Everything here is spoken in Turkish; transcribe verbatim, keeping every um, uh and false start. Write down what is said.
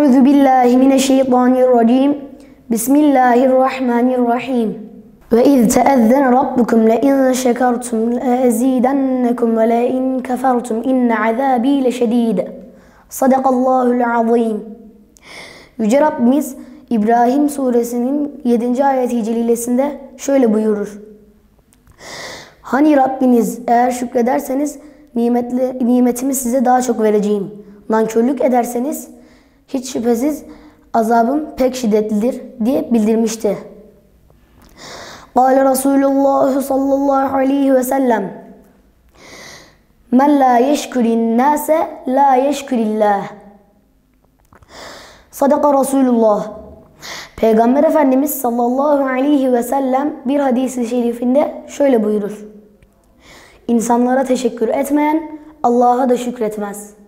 Euzu billahi mineşşeytanirracim. Bismillahirrahmanirrahim. Ve iz teezzene rabbukum le in şekertum le ezidennekum ve le in kefertum inne azabi leşedid. Sadakallahul azim. Yüce Rabbimiz İbrahim suresinin yedinci ayeti celilesinde şöyle buyurur. Hani Rabbiniz eğer şükrederseniz nimetli, nimetimi size daha çok vereceğim. Nankörlük ederseniz hiç şüphesiz azabım pek şiddetlidir diye bildirmişti. Kâle Resulullah sallallahu aleyhi ve sellem men la yeşkurin nâse la yeşkurillah. Sadaka Resulullah. Peygamber Efendimiz sallallahu aleyhi ve sellem bir hadis-i şerifinde şöyle buyurur. İnsanlara teşekkür etmeyen Allah'a da şükretmez.